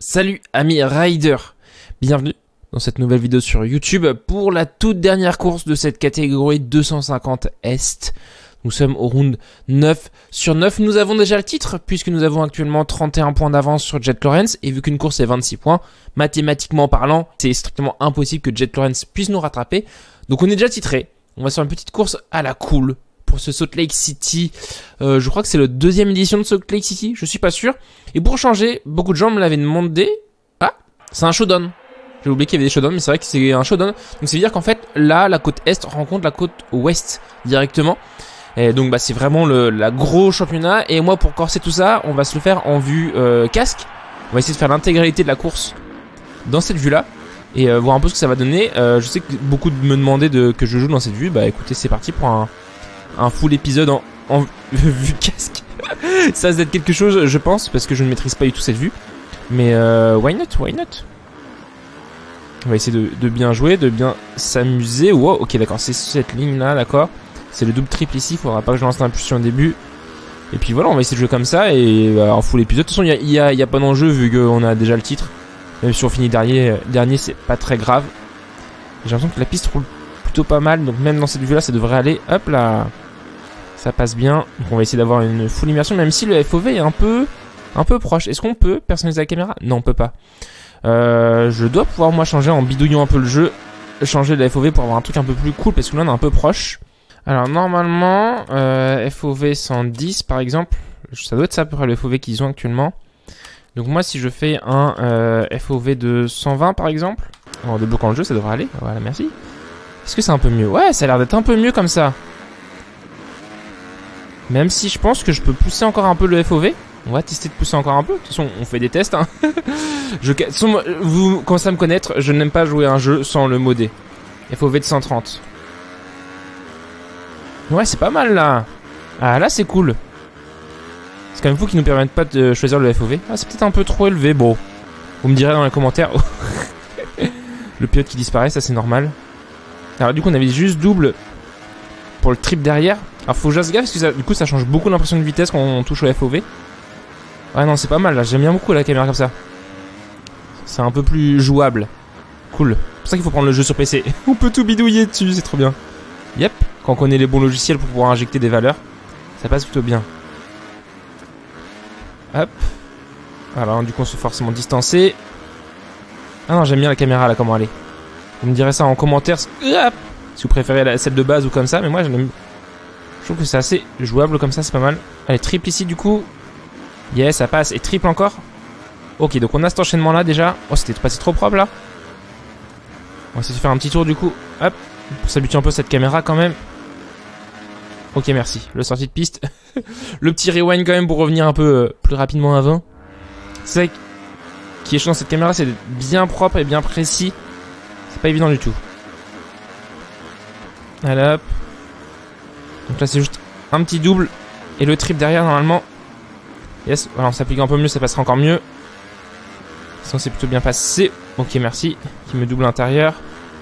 Salut amis riders, bienvenue dans cette nouvelle vidéo sur YouTube pour la toute dernière course de cette catégorie 250 Est. Nous sommes au round 9 sur 9, nous avons déjà le titre puisque nous avons actuellement 31 points d'avance sur Jet Lawrence et vu qu'une course est 26 points, mathématiquement parlant, c'est strictement impossible que Jet Lawrence puisse nous rattraper. Donc on est déjà titré, on va sur une petite course à la cool pour ce Salt Lake City. Je crois que c'est la deuxième édition de Salt Lake City, je suis pas sûr. Et pour changer, beaucoup de gens me l'avaient demandé. Ah, c'est un showdown. J'ai oublié qu'il y avait des showdowns, mais c'est vrai que c'est un showdown. Donc ça veut dire qu'en fait, là, la côte Est rencontre la côte Ouest directement. Et donc bah c'est vraiment la gros championnat. Et moi, pour corser tout ça, on va se le faire en vue casque. On va essayer de faire l'intégralité de la course dans cette vue-là. Et voir un peu ce que ça va donner. Je sais que beaucoup me demandaient que je joue dans cette vue. Bah écoutez, c'est parti pour un full épisode en vue casque. Ça va être quelque chose, je pense, parce que je ne maîtrise pas du tout cette vue. Mais why not, why not? On va essayer de bien jouer, de bien s'amuser. Wow, ok, d'accord, c'est cette ligne-là, d'accord. C'est le double triple ici, il faudra pas que je lance l'impulsion au début. Et puis voilà, on va essayer de jouer comme ça et en full épisode. De toute façon, il y a pas d'enjeu vu qu'on a déjà le titre. Même si on finit dernier, c'est pas très grave. J'ai l'impression que la piste roule plutôt pas mal, donc même dans cette vue-là, ça devrait aller. Hop là, ça passe bien. Donc on va essayer d'avoir une full immersion, même si le FOV est un peu proche. Est-ce qu'on peut personnaliser la caméra? Non, on peut pas. Je dois pouvoir moi changer en bidouillant un peu le jeu, changer le FOV pour avoir un truc un peu plus cool parce que là on est un peu proche. Alors normalement FOV 110 par exemple, ça doit être ça à peu près le FOV qu'ils ont actuellement. Donc moi si je fais un FOV de 120 par exemple, en débloquant le jeu ça devrait aller. Voilà, merci. Est-ce que c'est un peu mieux? Ouais, ça a l'air d'être un peu mieux comme ça. Même si je pense que je peux pousser encore un peu le FOV. On va tester de pousser encore un peu. De toute façon, on fait des tests. Hein. Vous commencez à me connaître, je n'aime pas jouer un jeu sans le modder. FOV de 130. Ouais, c'est pas mal là. Ah, là, c'est cool. C'est quand même fou qu'ils nous permettent pas de choisir le FOV. Ah, c'est peut-être un peu trop élevé. Bon, vous me direz dans les commentaires. Le pilote qui disparaît, ça c'est normal. Alors, du coup, on avait juste double pour le trip derrière. Alors faut que je fasse gaffe parce que ça, du coup ça change beaucoup l'impression de vitesse quand on touche au FOV. Ouais non c'est pas mal là, j'aime bien beaucoup la caméra comme ça. C'est un peu plus jouable. Cool. C'est pour ça qu'il faut prendre le jeu sur PC. On peut tout bidouiller dessus, c'est trop bien. Yep, quand on connaît les bons logiciels pour pouvoir injecter des valeurs, ça passe plutôt bien. Hop. Alors du coup on se fait forcément distancer. Ah non j'aime bien la caméra là, comment elle est. Vous me direz ça en commentaire si vous préférez celle de base ou comme ça, mais moi j'aime. Je trouve que c'est assez jouable comme ça, c'est pas mal. Allez, triple ici du coup. Yes, ça passe. Et triple encore. Ok, donc on a cet enchaînement là déjà. Oh, c'était passé trop propre là. On va essayer de faire un petit tour du coup. Hop, pour s'habituer un peu à cette caméra quand même. Ok, merci. Le sortie de piste. Le petit rewind quand même pour revenir un peu plus rapidement avant. C'est ça qui est chiant dans cette caméra, c'est d'être bien propre et bien précis. C'est pas évident du tout. Allez hop. Donc là c'est juste un petit double et le trip derrière normalement. Yes, voilà, on s'applique un peu mieux, ça passera encore mieux. Sinon c'est plutôt bien passé. Ok merci, qui me double l'intérieur.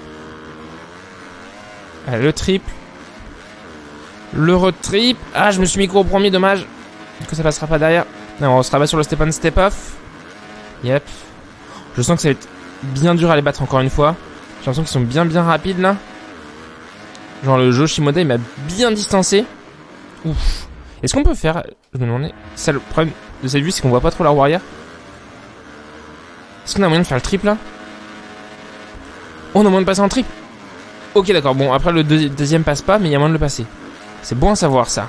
Allez le triple. Le road trip. Ah je me suis mis au premier, dommage. Que ça passera pas derrière. Non, on se rabat sur le step on step off. Yep. Je sens que ça va être bien dur à les battre encore une fois. J'ai l'impression qu'ils sont bien rapides là. Genre le jeu Shimoda il m'a bien distancé. Ouf. Est-ce qu'on peut faire... Je me demandais... Ça le problème de cette vue c'est qu'on voit pas trop la roue arrière. Est-ce qu'on a moyen de faire le triple là? Oh, on a moyen de passer en triple. Ok d'accord, bon après le deuxième passe pas mais il y a moyen de le passer. C'est bon à savoir ça.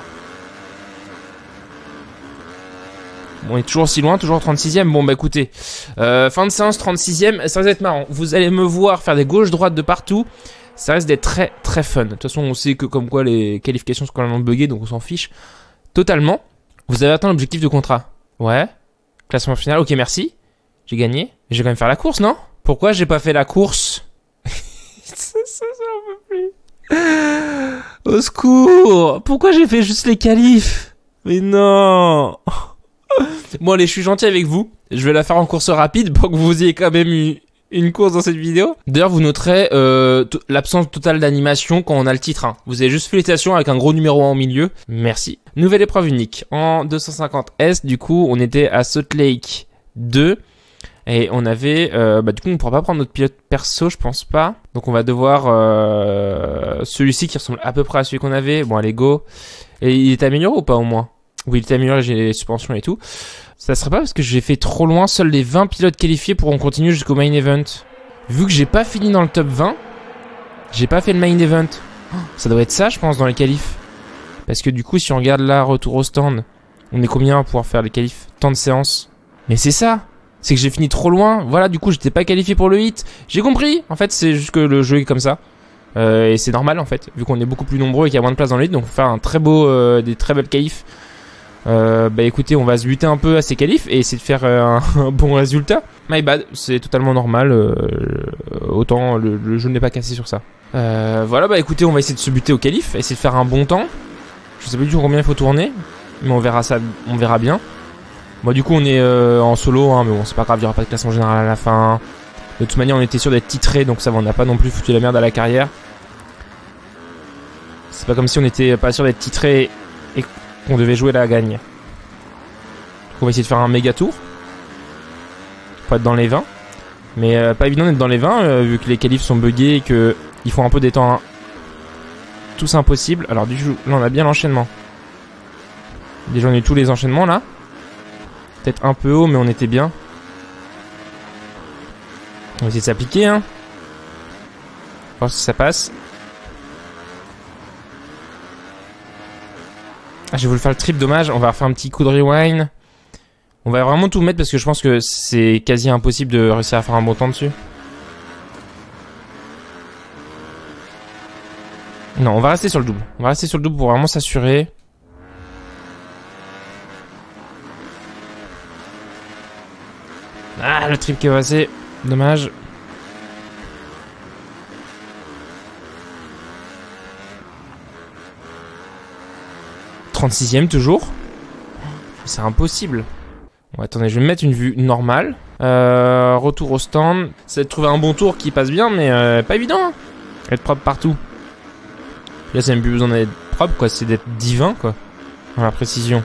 Bon, on est toujours si loin, toujours 36ème. Bon bah écoutez, fin de séance 36ème, ça va être marrant. Vous allez me voir faire des gauches-droites de partout. Ça risque d'être très fun. De toute façon, on sait que comme quoi les qualifications sont quand même buggées, donc on s'en fiche totalement. Vous avez atteint l'objectif de contrat. Ouais. Classement final. Ok, merci. J'ai gagné. J'ai quand même faire la course, non? Pourquoi j'ai pas fait la course? ça un peu plus. Au secours. Pourquoi j'ai fait juste les qualifs? Mais non. Bon allez, je suis gentil avec vous. Je vais la faire en course rapide pour que vous ayez quand même eu une course dans cette vidéo. D'ailleurs, vous noterez l'absence totale d'animation quand on a le titre. Hein. Vous avez juste félicitations avec un gros numéro 1 au milieu. Merci. Nouvelle épreuve unique. En 250 S, du coup, on était à Salt Lake 2. Et on avait... du coup, on ne pourra pas prendre notre pilote perso, je pense pas. Donc on va devoir... celui-ci qui ressemble à peu près à celui qu'on avait. Bon, allez, go. Et il est amélioré ou pas au moins? Oui, il est amélioré, j'ai les suspensions et tout. Ça serait pas parce que j'ai fait trop loin. Seuls les 20 pilotes qualifiés pourront continuer jusqu'au main event. Vu que j'ai pas fini dans le top 20, j'ai pas fait le main event. Ça doit être ça, je pense, dans les qualifs. Parce que du coup, si on regarde là, retour au stand, on est combien à pouvoir faire les qualifs? Tant de séances. Mais c'est ça. C'est que j'ai fini trop loin. Voilà, du coup, j'étais pas qualifié pour le hit. J'ai compris. En fait, c'est juste que le jeu est comme ça. Et c'est normal, en fait. Vu qu'on est beaucoup plus nombreux et qu'il y a moins de place dans le hit. Donc, faire un très beau, des très belles qualifs. Écoutez, on va se buter un peu à ces qualifs et essayer de faire un bon résultat. My bad, c'est totalement normal. Autant le jeu n'est pas cassé sur ça. Voilà, écoutez, on va essayer de se buter au qualif, essayer de faire un bon temps. Je sais pas du tout combien il faut tourner, mais on verra ça, on verra bien. Moi, du coup, on est en solo, hein, mais bon, c'est pas grave, il y aura pas de classement général à la fin. De toute manière, on était sûr d'être titré, donc ça va, on n'a pas non plus foutu la merde à la carrière. C'est pas comme si on était pas sûr d'être titré et qu'on devait jouer la gagne. Donc on va essayer de faire un méga tour pour être dans les 20. Mais pas évident d'être dans les 20 vu que les qualifs sont buggés et que il faut un peu des temps. Hein. Tout c'est impossible. Alors du coup, là on a bien l'enchaînement. Déjà on a eu tous les enchaînements là. Peut-être un peu haut mais on était bien. On va essayer de s'appliquer hein. Voir si ça passe. Ah, j'ai voulu faire le trip, dommage. On va refaire un petit coup de rewind. On va vraiment tout mettre parce que je pense que c'est quasi impossible de réussir à faire un bon temps dessus. Non, on va rester sur le double. On va rester sur le double pour vraiment s'assurer. Ah, le trip qui est passé. Dommage. « 36ème toujours. C'est impossible. Bon, attendez, je vais me mettre une vue normale. Retour au stand. C'est de trouver un bon tour qui passe bien, mais pas évident. Hein. Être propre partout. Là, c'est même plus besoin d'être propre, quoi. C'est d'être divin, quoi. Dans la précision.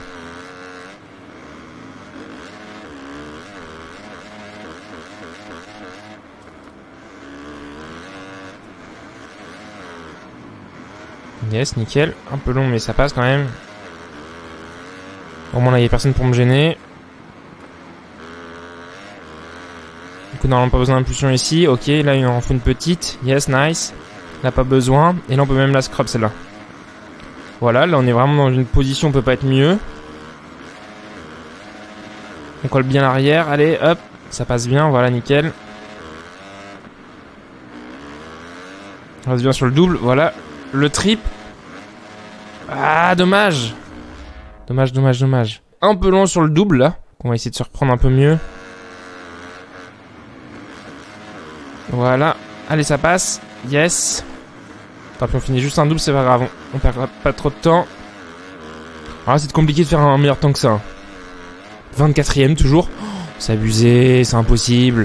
Yes, nickel. Un peu long, mais ça passe quand même. Au moins là, il n'y a personne pour me gêner. Du coup, normalement, pas besoin d'impulsion ici. Ok, là, il en faut une petite. Yes, nice. Là, pas besoin. Et là, on peut même la scrub, celle-là. Voilà, là, on est vraiment dans une position, on peut pas être mieux. On colle bien l'arrière. Allez, hop. Ça passe bien, voilà, nickel. On reste bien sur le double, voilà. Le trip. Ah, dommage. Dommage, dommage, dommage. Un peu long sur le double, là. On va essayer de se reprendre un peu mieux. Voilà. Allez, ça passe. Yes. Tant pis, on finit juste un double, c'est pas grave. On perd pas trop de temps. Alors là, c'est compliqué de faire un meilleur temps que ça. 24ème, toujours. Oh, c'est abusé, c'est impossible.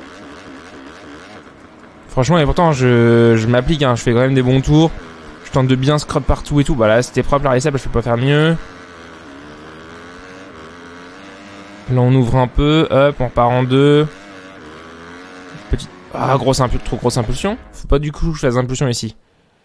Franchement, et pourtant, je m'applique, hein. Je fais quand même des bons tours. Je tente de bien scrub partout et tout. Bah là, c'était propre, l'arrêt-sable, je peux pas faire mieux. Là, on ouvre un peu. Hop, on repart en deux. Petite... Ah, trop grosse impulsion. Faut pas du coup que je fasse impulsion ici.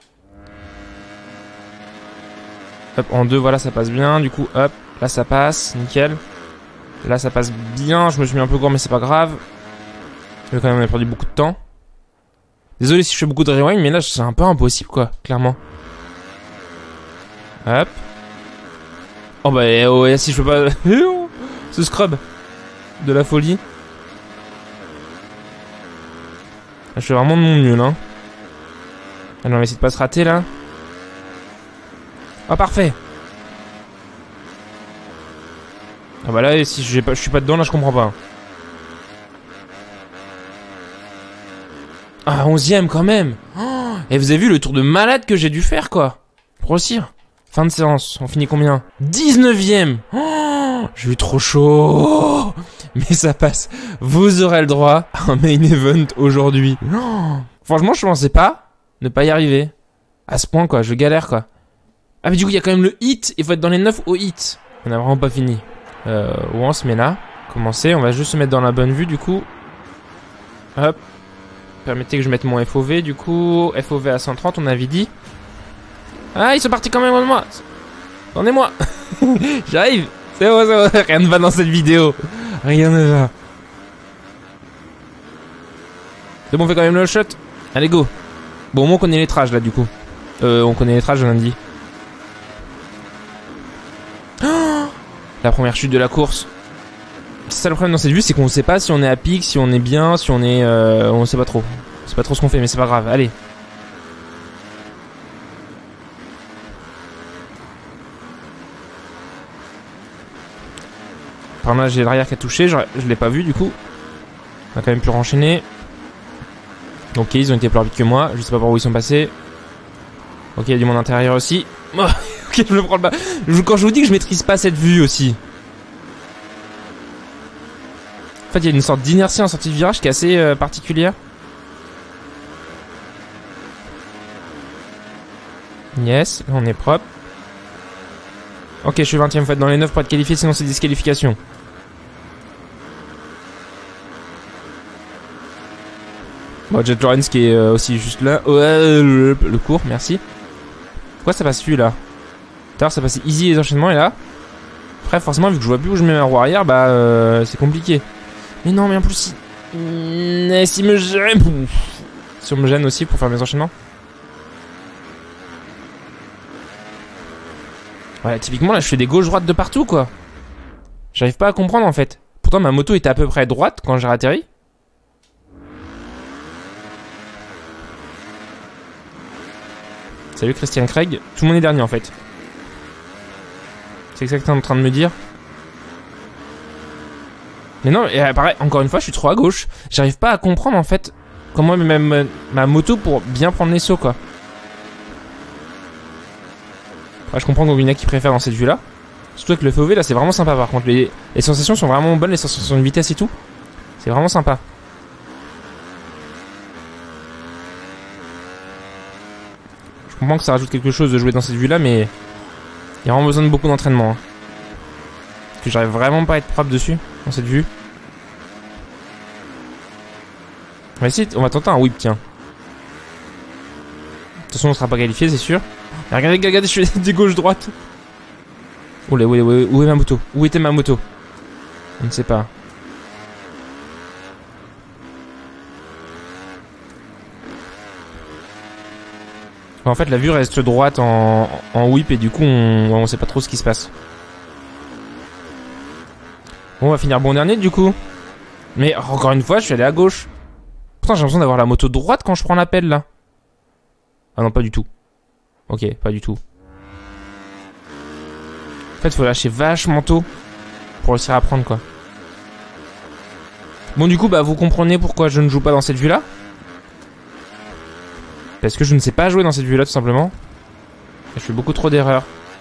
Hop, en deux, voilà, ça passe bien. Du coup, hop, là, ça passe. Nickel. Là, ça passe bien. Je me suis mis un peu court, mais c'est pas grave. Quand même, on a perdu beaucoup de temps. Désolé si je fais beaucoup de rewind, mais là, c'est un peu impossible, quoi, clairement. Hop. Oh, bah, oh, si je peux pas... Ce scrub. De la folie. Là, je fais vraiment de mon mieux, là. Allez, on va essayer de pas se rater, là. Oh, parfait. Ah, bah là, si je suis pas dedans, là, je comprends pas. Ah, 11ème quand même. Oh, et vous avez vu le tour de malade que j'ai dû faire, quoi. Pour grossir. Fin de séance. On finit combien? 19ème. Oh, j'ai eu trop chaud. Mais ça passe. Vous aurez le droit à un main event aujourd'hui. Oh, franchement, je pensais pas ne pas y arriver. À ce point, quoi. Je galère, quoi. Ah, mais du coup, il y a quand même le hit. Il faut être dans les 9 au hit. On a vraiment pas fini. Où on se met là. Commencer. On va juste se mettre dans la bonne vue, du coup. Hop. Permettez que je mette mon FOV du coup. FOV à 130 on avait dit. Ah ils sont partis quand même loin de moi. Attendez-moi. J'arrive. C'est bon, c'est bon. Rien ne va dans cette vidéo. Rien ne va. C'est bon, on fait quand même le shot. Allez go. Bon au moins on connaît les trages là du coup. On connaît les trages lundi. Oh, la première chute de la course. C'est ça le problème dans cette vue, c'est qu'on sait pas si on est à pic, si on est bien, si on est... on sait pas trop. On sait pas trop ce qu'on fait, mais c'est pas grave. Allez. Par là, j'ai l'arrière qui a touché. Je l'ai pas vu du coup. On a quand même pu renchaîner. Ok, ils ont été plus rapides que moi. Je sais pas par où ils sont passés. Ok, il y a du monde intérieur aussi. Oh, ok, je me prends le bas. Quand je vous dis que je maîtrise pas cette vue aussi. En fait, il y a une sorte d'inertie en sortie de virage qui est assez particulière. Yes, là on est propre. Ok, je suis 20ème fois dans les 9 pour être qualifié, sinon c'est disqualification. Bon, Jet Lawrence qui est aussi juste là. Ouais, le cours, merci. Pourquoi ça passe plus là? Tout à l'heure ça passait easy les enchaînements et là. Après, forcément, vu que je vois plus où je mets ma roue arrière, bah c'est compliqué. Mais non, mais en plus, si me gêne. Si on me gêne aussi pour faire mes enchaînements. Ouais, typiquement là, je fais des gauches-droites de partout quoi. J'arrive pas à comprendre en fait. Pourtant, ma moto était à peu près droite quand j'ai atterri. Salut Christian Craig. Tout le monde est dernier en fait. C'est exactement en train de me dire. Mais non, et pareil, encore une fois, je suis trop à gauche. J'arrive pas à comprendre en fait comment même ma moto pour bien prendre les sauts quoi. Après, je comprends qu'il y en a qui préfèrent dans cette vue là. Surtout avec le FOV là, c'est vraiment sympa par contre. Les sensations sont vraiment bonnes, les sensations de vitesse et tout. C'est vraiment sympa. Je comprends que ça rajoute quelque chose de jouer dans cette vue là, mais il y a vraiment besoin de beaucoup d'entraînement. Hein. Parce que j'arrive vraiment pas à être propre dessus, dans cette vue. On va essayer, on va tenter un whip, tiens. De toute façon, on sera pas qualifié, c'est sûr. Et regardez, je fais des gauche-droite. Oula, où est ma moto? Où était ma moto? On ne sait pas. En fait, la vue reste droite en whip et du coup, on sait pas trop ce qui se passe. Bon, on va finir bon dernier du coup. Mais encore une fois, je suis allé à gauche. Pourtant, j'ai l'impression d'avoir la moto droite quand je prends l'appel là. Ah non, pas du tout. Ok, pas du tout. En fait, il faut lâcher vachement tôt pour réussir à prendre quoi. Bon, du coup, bah, vous comprenez pourquoi je ne joue pas dans cette vue là. Parce que je ne sais pas jouer dans cette vue là tout simplement. Je fais beaucoup trop d'erreurs.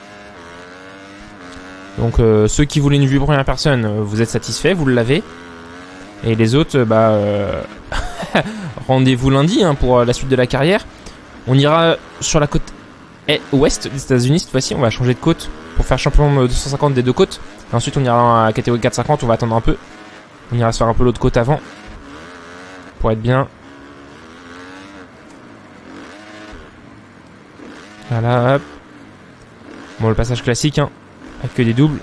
Donc ceux qui voulaient une vue première personne, vous êtes satisfaits, vous l'avez. Et les autres, bah rendez-vous lundi hein, pour la suite de la carrière. On ira sur la côte ouest des États-Unis cette fois-ci. On va changer de côte pour faire champion 250 des deux côtes. Et ensuite on ira à la catégorie 450, on va attendre un peu. On ira se faire un peu l'autre côte avant. Pour être bien. Voilà, hop. Bon, le passage classique, hein. Avec que des doubles.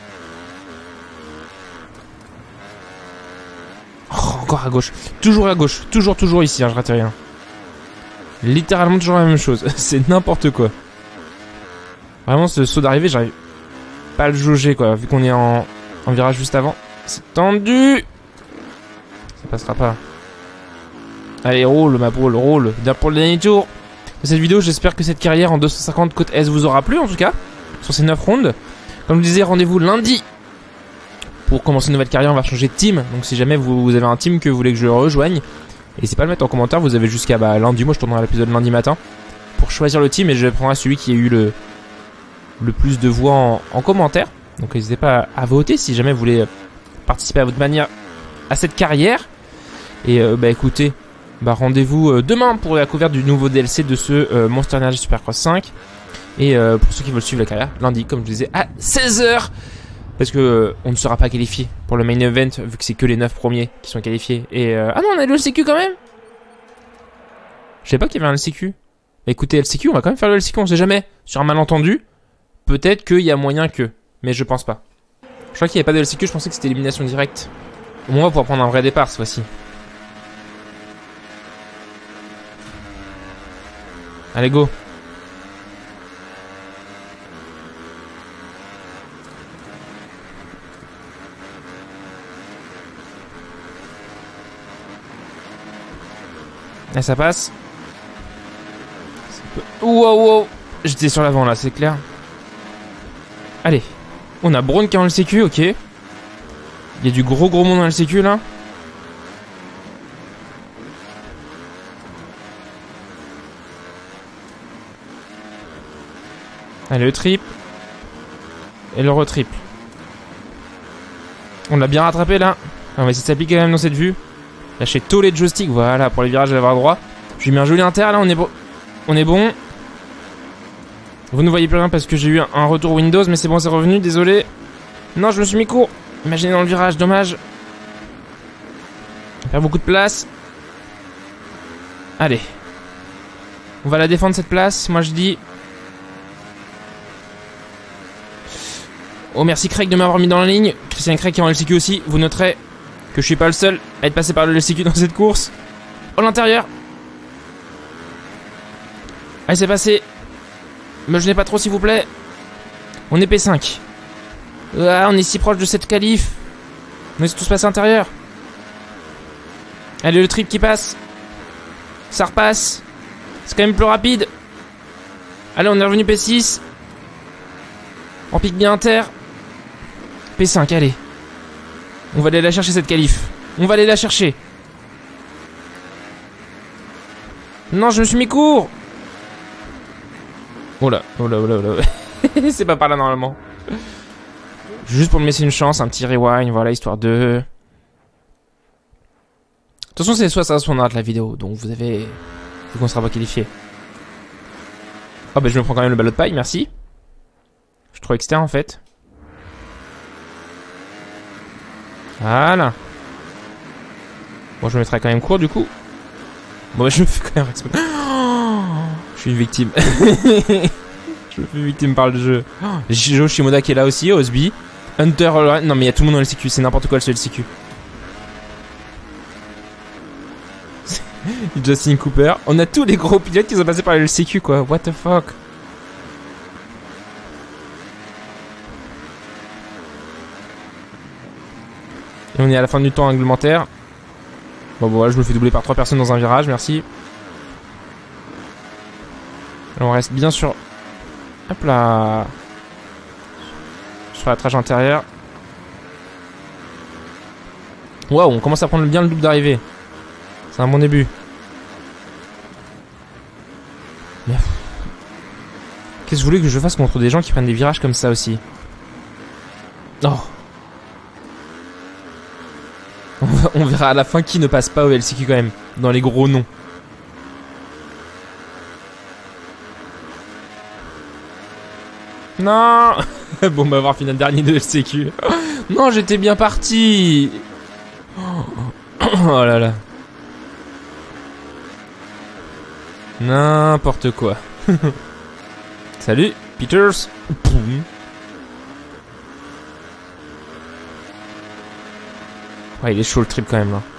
Oh, encore à gauche. Toujours à gauche. Toujours ici, hein, je rate rien. Littéralement toujours la même chose. C'est n'importe quoi. Vraiment, ce saut d'arrivée, j'arrive pas à le jauger, quoi. Vu qu'on est en virage juste avant. C'est tendu. Ça passera pas. Allez, roule, ma poule, roule. Bien pour le dernier tour. Cette vidéo, j'espère que cette carrière en 250 côte S vous aura plu en tout cas, sur ces 9 rondes. Comme je disais, rendez-vous lundi pour commencer une nouvelle carrière. On va changer de team, donc si jamais vous avez un team que vous voulez que je rejoigne, n'hésitez pas à le mettre en commentaire. Vous avez jusqu'à lundi, moi je tournerai l'épisode lundi matin pour choisir le team et je prendrai celui qui a eu le plus de voix en commentaire. Donc n'hésitez pas à voter si jamais vous voulez participer à votre manière à cette carrière. Et écoutez, rendez-vous demain pour la couverture du nouveau DLC de ce Monster Energy Supercross 5. Et pour ceux qui veulent suivre la carrière, lundi, comme je disais, à 16 h. Parce que on ne sera pas qualifié pour le main event, vu que c'est que les 9 premiers qui sont qualifiés. Et ah non, on a le LCQ quand même. Je savais pas qu'il y avait un LCQ. Écoutez, LCQ, on va quand même faire le LCQ, on sait jamais. Sur un malentendu, peut-être qu'il y a moyen que. Mais je pense pas. Je crois qu'il n'y avait pas de LCQ, je pensais que c'était élimination directe. Au moins, on va pouvoir prendre un vrai départ, cette fois-ci. Allez, go. Là, ça passe. Wow, wow. J'étais sur l'avant, là, c'est clair. Allez. On a Braun qui est en LCQ, ok. Il y a du gros monde dans LCQ, là. Allez, le triple. Et le retriple. On l'a bien rattrapé, là. On va essayer de s'appliquer quand même dans cette vue. Lâcher tous les joysticks, voilà, pour les virages à l'avoir droit. Je lui mets un joli inter, là, on est bon. On est bon. Vous ne voyez plus rien parce que j'ai eu un retour Windows, mais c'est bon, c'est revenu, désolé. Non, je me suis mis court. Imaginez dans le virage, dommage. On perd beaucoup de place. Allez. On va la défendre cette place, moi je dis. Oh, merci Craig de m'avoir mis dans la ligne. Christian Craig qui est en LCQ aussi, vous noterez que je suis pas le seul à être passé par le LCQ dans cette course. Oh, l'intérieur. Allez, c'est passé. Me gênez pas trop, s'il vous plaît. On est P5. Ah, on est si proche de cette qualif. On est tous passés à l'intérieur. Allez, le trip qui passe. Ça repasse. C'est quand même plus rapide. Allez, on est revenu P6. On pique bien inter. P5, allez. On va aller la chercher cette qualif. On va aller la chercher. Non, je me suis mis court. Oh là, oh là, oh là, oh là. C'est pas par là normalement. Juste pour me laisser une chance, un petit rewind, voilà, histoire de... De toute façon, c'est soit ça, soit on arrête la vidéo, donc vous avez... Vu qu'on sera pas qualifié. Oh bah je me prends quand même le ballot de paille, merci. Je suis trop externe en fait. Voilà. Bon, je me mettrai quand même court du coup. Bon, bah, je me fais quand même... Je suis une victime. Je me fais victime par le jeu. Joe Shimoda qui est là aussi, Osby. Hunter, non mais il y a tout le monde dans le LCQ, c'est n'importe quoi le LCQ. Justin Cooper. On a tous les gros pilotes qui sont passés par le LCQ quoi, what the fuck. Et on est à la fin du temps réglementaire. Bon voilà, je me fais doubler par 3 personnes dans un virage, merci. On reste bien sûr. Hop là. Sur la trajectoire intérieure. Waouh, on commence à prendre bien le double d'arrivée. C'est un bon début. Qu'est-ce que vous voulez que je fasse contre des gens qui prennent des virages comme ça aussi? Oh. On verra à la fin qui ne passe pas au LCQ quand même. Dans les gros noms. Non. Bon bah voir finale dernier de LCQ. Non, j'étais bien parti. Oh là là. N'importe quoi. Salut, Peters. Ouais, il est chaud le trip quand même là.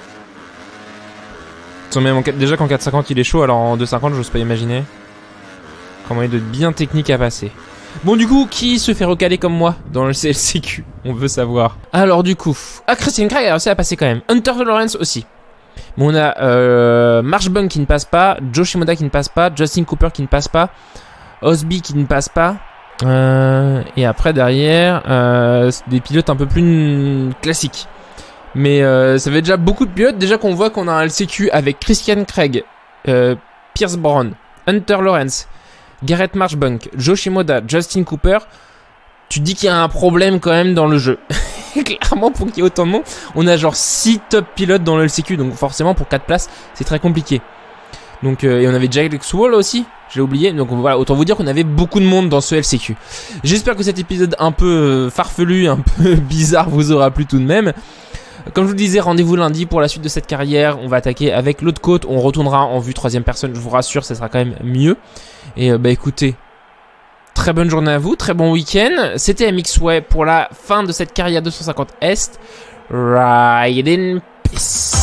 Même déjà qu'en 4,50 il est chaud, alors en 2,50 j'ose pas imaginer comment il doit être bien technique à passer. Bon du coup, qui se fait recaler comme moi dans le LCQ? On veut savoir. Alors du coup, Christian Craig a réussi à passer quand même. Hunter Lawrence aussi. Bon, on a Marshbunk qui ne passe pas, Joe Shimoda qui ne passe pas, Justin Cooper qui ne passe pas, Osby qui ne passe pas. Et après derrière, des pilotes un peu plus classiques. Mais ça fait déjà beaucoup de pilotes. Déjà qu'on voit qu'on a un LCQ avec Christian Craig, Pierce Brown, Hunter Lawrence, Garrett Marshbunk, Joe Shimoda, Justin Cooper. Tu te dis qu'il y a un problème quand même dans le jeu. Clairement, pour qu'il y ait autant de monde, on a genre 6 top pilotes dans le LCQ. Donc forcément, pour 4 places, c'est très compliqué. Donc, et on avait Jack Wall aussi, j'ai oublié. Donc voilà, autant vous dire qu'on avait beaucoup de monde dans ce LCQ. J'espère que cet épisode un peu farfelu, un peu bizarre vous aura plu tout de même. Comme je vous le disais, rendez-vous lundi pour la suite de cette carrière. On va attaquer avec l'autre côte. On retournera en vue 3e personne, je vous rassure, ça sera quand même mieux. Et bah écoutez, très bonne journée à vous, très bon week-end. C'était MXWay pour la fin de cette carrière 250 Est. Ride in peace.